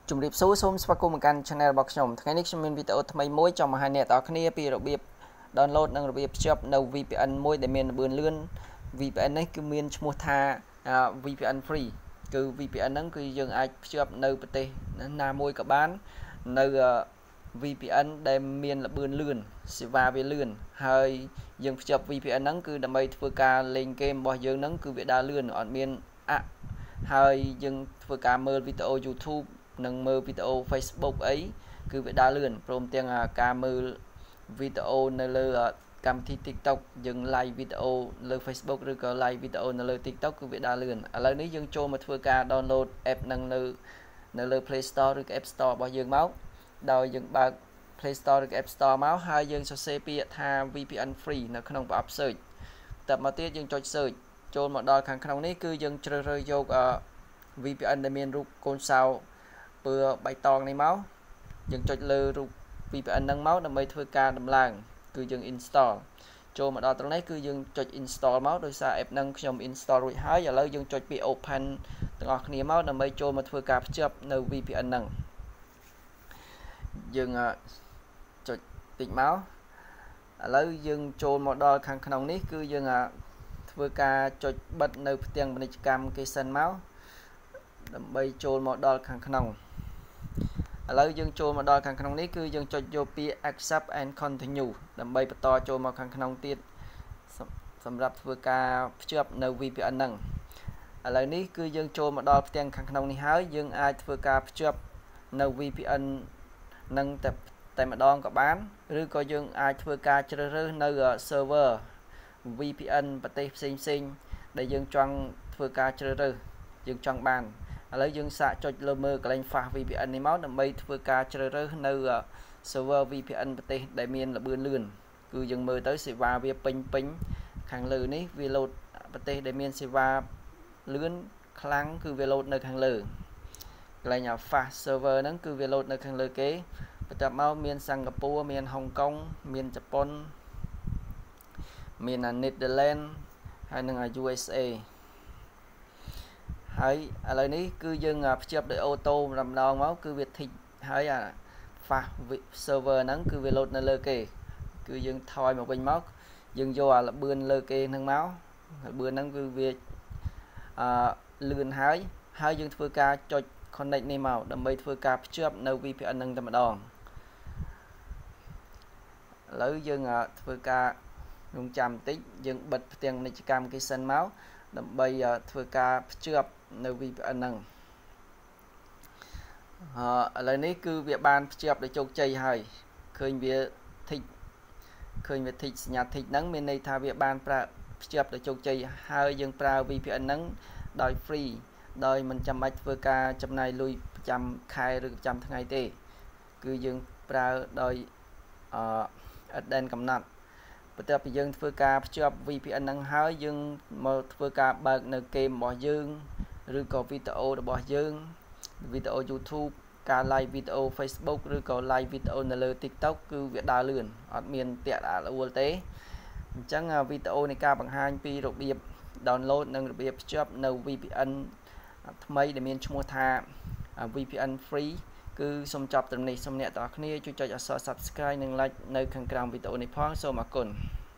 Chúng điệp số xôm spa cùngกัน channel របស់ខ្ញុំ ថ្ងៃនេះខ្ញុំមានវីដេអូថ្មីមួយចង់បង្ហាញអ្នកនរគ្នាពីរបៀប download និងរបៀបភ្ជាប់នៅ VPN មួយដែលមានល្បឿនលឿន VPN នេះគឺមានឈ្មោះថា VPN free គឺ VPN ហ្នឹងគឺយើងអាចភ្ជាប់នៅប្រទេសណាមួយក៏បាននៅ VPN ដែលមានល្បឿនលឿនសេវាវាលឿនហើយយើងភ្ជាប់ VPN ហ្នឹងគឺដើម្បីធ្វើការលេងហ្គេមរបស់យើងហ្នឹងគឺវាដើរលឿនអត់មានហើយយើងធ្វើការមើលវីដេអូ YouTube និងមើលវីដេអូ Facebook អីគឺវាដើរលឿនព្រមទាំងការមើលវីដេអូនៅលើកម្មវិធី TikTok យើង live វីដេអូលើ Facebook ឬក៏ live វីដេអូនៅលើ TikTok គឺវាដើរលឿនឥឡូវនេះយើងចូលមកធ្វើការ download app នឹងនៅលើ Play Store ឬក៏ App Store របស់យើងមកដោយយើងបើក Play Store ឬក៏ App Store មកហើយយើងសរសេរពាក្យថា VPN free នៅក្នុងប្រអប់ search បន្តមកទៀតយើងចុច search ចូលមកដល់ខាងក្នុងនេះគឺយើងជ្រើសរើសយក VPN ដែលមានរូបកូនសោពើបៃតងនេះមកយើងចុចលើរូប VPN ហ្នឹងមកដើម្បីធ្វើការដំឡើងគឺយើង install ចូលមកដល់ត្រង់នេះគឺយើងចុច install មកដោយសារ app ហ្នឹងខ្ញុំ install រួចហើយឥឡូវយើងចុចពី open ទាំងអស់គ្នាមកដើម្បីចូលមកធ្វើការភ្ជាប់នៅ VPN ហ្នឹងយើងចុចតិចមកឥឡូវយើងចូលមកដល់ខាងក្នុងនេះគឺយើងធ្វើការចុចបិទនៅផ្ទាំងពាណិជ្ជកម្មគេសិនមកដើម្បីចូលមកដល់ខាងក្នុងឥឡូវយើងចូលមកដល់ខាងក្នុងនេះគឺយើងចុចយកពាក្យ accept and continue ដើម្បីបន្តចូលមកខាងក្នុងទៀតសម្រាប់ធ្វើការភ្ជាប់នៅ VPN ហ្នឹងឥឡូវនេះគឺយើងចូលមកដល់ផ្ទាំងខាងក្នុងនេះហើយយើងអាចធ្វើការភ្ជាប់នៅ VPN ហ្នឹងតែម្ដងក៏បានឬក៏យើងអាចធ្វើការជ្រើសរើសនៅ server VPN ប្រទេសផ្សេងៗដែលយើងចង់ធ្វើការជ្រើសរើសយើងចង់បានឥឡូវយើងសាកចុចលើមើលកន្លែង fast VPN នេះមកដើម្បីធ្វើការជ្រើសរើសនៅ server VPN ប្រទេសដែលមានល្បឿនលឿនគឺយើងមើលទៅសេវាវាពេញខាងលើនេះវា load ប្រទេសដែលមានសេវាលឿនខ្លាំងគឺវា load នៅខាងលើកន្លែង fast server ហ្នឹងគឺវា load នៅខាងលើគេបន្ទាប់មកមានសិង្ហបុរីមានហុងកុងមានជប៉ុនមានNetherlands ហើយនិង USA ហើយឥឡូវនេះគឺយើងភ្ជាប់ដោយអូតូម្ដងមកគឺវាធីកហើយfast server ហ្នឹងគឺវា load នៅលើគេគឺយើងថយមកវិញមកយើងយកល្បឿនលើគេហ្នឹងមកល្បឿនហ្នឹងគឺវាលឿនហើយយើងធ្វើការចុច connect នេះមកដើម្បីធ្វើការភ្ជាប់នៅ VPN ហ្នឹងតែម្ដងឥឡូវយើងធ្វើការរងចាំបន្តិចយើងបិទផ្ទាំងពាណិជ្ជកម្មគេសិនមកដើម្បីធ្វើការភ្ជាប់នៅ VPN ហ្នឹងឥឡូវនេះគឺវាបានភ្ជាប់ដោយជោគជ័យហើយឃើញវាធីកសញ្ញាធីកហ្នឹងមានន័យថាវាបានភ្ជាប់ដោយជោគជ័យហើយយើងប្រើ VPN ហ្នឹងដោយ free ដោយមិនចាំបាច់ធ្វើការចំណាយលុយប្រចាំខែឬប្រចាំថ្ងៃទេគឺយើងប្រើដោយឥតដែនកំណត់បន្ទាប់ពីយើងធ្វើការភ្ជាប់ VPN ហ្នឹងហើយយើងមកធ្វើការបើកនៅเกมរបស់យើងឬក៏វីដេអូរបស់យើងវីដេអូ YouTube ការ live វីដេអូ Facebook ឬក៏ live វីដេអូនៅលើ TikTok គឺវាដើរលឿនអត់មានតាក់រអួលទេអញ្ចឹងវីដេអូនៃការបង្ហាញពីរបៀប download និងរបៀបភ្ជាប់នៅ VPN ថ្មីដែលមានឈ្មោះថា VPN free គឺសូមចប់ត្រឹមនេះសូមអ្នកទាំងអស់គ្នាជួយចុចអក្សរ Subscribe និង Like នៅខាងក្រោមវីដេអូនេះផងសូមអរគុណ